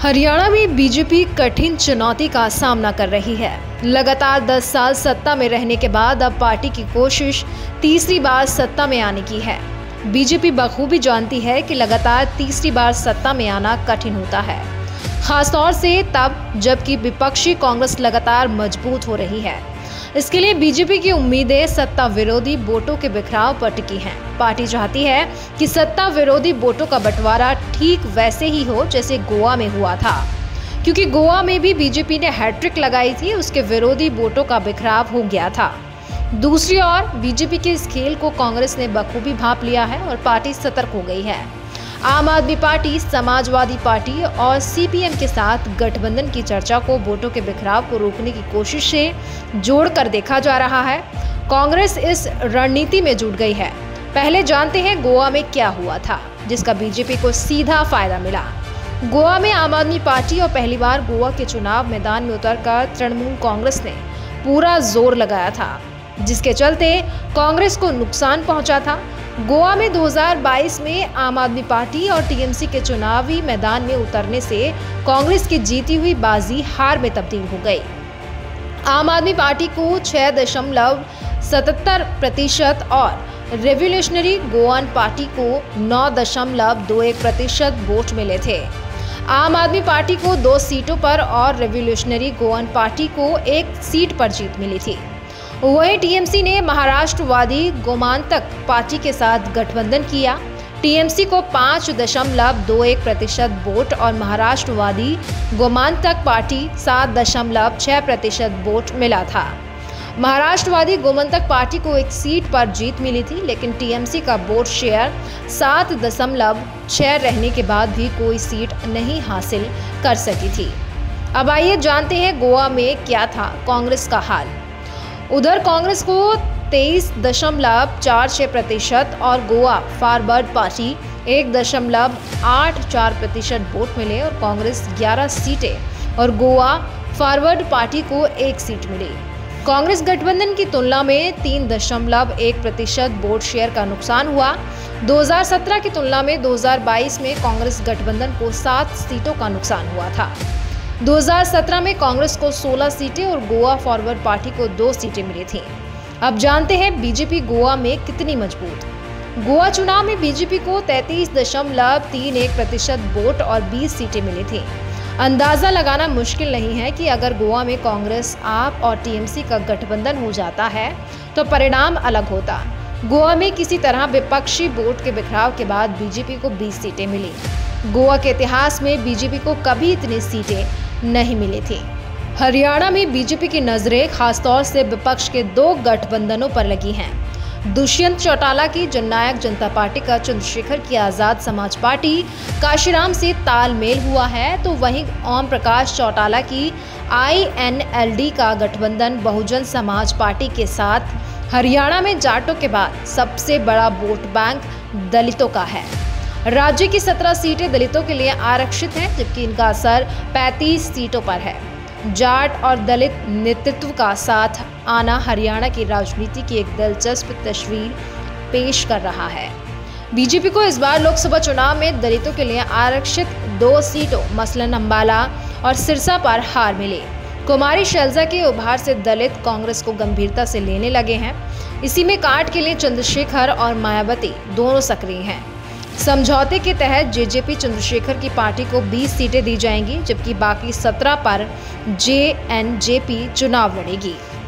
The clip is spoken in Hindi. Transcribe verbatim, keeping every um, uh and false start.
हरियाणा में बीजेपी कठिन चुनौती का सामना कर रही है। लगातार दस साल सत्ता में रहने के बाद अब पार्टी की कोशिश तीसरी बार सत्ता में आने की है। बीजेपी बखूबी जानती है कि लगातार तीसरी बार सत्ता में आना कठिन होता है, खासतौर से तब जबकि विपक्षी कांग्रेस लगातार मजबूत हो रही है। इसके लिए बीजेपी की उम्मीदें सत्ता विरोधी वोटों के बिखराव पर टिकी हैं। पार्टी चाहती है कि सत्ता विरोधी वोटों का बंटवारा ठीक वैसे ही हो जैसे गोवा में हुआ था, क्योंकि गोवा में भी बीजेपी ने हैट्रिक लगाई थी, उसके विरोधी वोटों का बिखराव हो गया था। दूसरी ओर बीजेपी के इस खेल को कांग्रेस ने बखूबी भांप लिया है और पार्टी सतर्क हो गई है। आम आदमी पार्टी, समाजवादी पार्टी और सीपीएम के साथ गठबंधन की चर्चा को वोटों के बिखराव को रोकने की कोशिश से जोड़कर देखा जा रहा है। कांग्रेस इस रणनीति में जुट गई है। पहले जानते हैं गोवा में क्या हुआ था जिसका बीजेपी को सीधा फायदा मिला। गोवा में आम आदमी पार्टी और पहली बार गोवा के चुनाव मैदान में उतरकर तृणमूल कांग्रेस ने पूरा जोर लगाया था, जिसके चलते कांग्रेस को नुकसान पहुंचा था। गोवा में दो हज़ार बाईस में आम आदमी पार्टी और टीएमसी के चुनावी मैदान में उतरने से कांग्रेस की जीती हुई बाजी हार में तब्दील हो गई। आम आदमी पार्टी को छह दशमलव सतहत्तर प्रतिशत और रेवोल्यूशनरी गोवान पार्टी को नौ दशमलव दो एक प्रतिशत वोट मिले थे। आम आदमी पार्टी को दो सीटों पर और रेवोल्यूशनरी गोवान पार्टी को एक सीट पर जीत मिली थी। वहीं टीएमसी ने महाराष्ट्रवादी गोमांतक पार्टी के साथ गठबंधन किया। टीएमसी को पाँच दशमलव दो एक प्रतिशत वोट और महाराष्ट्रवादी गोमांतक पार्टी सात दशमलव छह प्रतिशत वोट मिला था। महाराष्ट्रवादी गोमांतक पार्टी को एक सीट पर जीत मिली थी, लेकिन टीएमसी का वोट शेयर सात दशमलव छह रहने के बाद भी कोई सीट नहीं हासिल कर सकी थी। अब आइए जानते हैं गोवा में क्या था कांग्रेस का हाल। उधर कांग्रेस को तेईस दशमलव चार छह प्रतिशत और गोवा फॉरवर्ड पार्टी एक दशमलव आठ चार प्रतिशत वोट मिले और कांग्रेस ग्यारह सीटें और गोवा फॉरवर्ड पार्टी को एक सीट मिली। कांग्रेस गठबंधन की तुलना में तीन दशमलव एक प्रतिशत वोट शेयर का नुकसान हुआ। दो हज़ार सत्रह की तुलना में दो हज़ार बाईस में कांग्रेस गठबंधन को सात सीटों का नुकसान हुआ था। दो हज़ार सत्रह में कांग्रेस को सोलह सीटें और गोवा फॉरवर्ड पार्टी को दो सीटें मिली थीं। अब जानते हैं बीजेपी गोवा में कितनी मजबूत। गोवा चुनाव में बीजेपी को तैंतीस दशमलव तीन एक प्रतिशत वोट और बीस सीटें मिली थीं। अंदाजा लगाना मुश्किल नहीं है कि अगर गोवा में कांग्रेस, आप और टीएमसी का गठबंधन हो जाता है तो परिणाम अलग होता। गोवा में किसी तरह विपक्षी वोट के बिखराव के बाद बीजेपी को बीस सीटें मिली। गोवा के इतिहास में बीजेपी को कभी इतनी सीटें नहीं मिली थी। हरियाणा में बीजेपी की नजरें खासतौर से विपक्ष के दो गठबंधनों पर लगी हैं। दुष्यंत चौटाला की जननायक जनता पार्टी का चंद्रशेखर की आजाद समाज पार्टी काशीराम से तालमेल हुआ है, तो वहीं ओम प्रकाश चौटाला की आईएनएलडी का गठबंधन बहुजन समाज पार्टी के साथ हरियाणा में जाटों के बाद सबसे बड़ा वोट बैंक दलितों का है। राज्य की सत्रह सीटें दलितों के लिए आरक्षित हैं, जबकि इनका असर पैंतीस सीटों पर है। जाट और दलित नेतृत्व का साथ आना हरियाणा की राजनीति की एक दिलचस्प तस्वीर पेश कर रहा है। बीजेपी को इस बार लोकसभा चुनाव में दलितों के लिए आरक्षित दो सीटों मसलन अंबाला और सिरसा पर हार मिली। कुमारी शैलजा के उभार से दलित कांग्रेस को गंभीरता से लेने लगे हैं। इसी में काट के लिए चंद्रशेखर और मायावती दोनों सक्रिय हैं। समझौते के तहत जेजेपी चंद्रशेखर की पार्टी को बीस सीटें दी जाएंगी, जबकि बाकी सत्रह पर जेएनजेपी चुनाव लड़ेगी।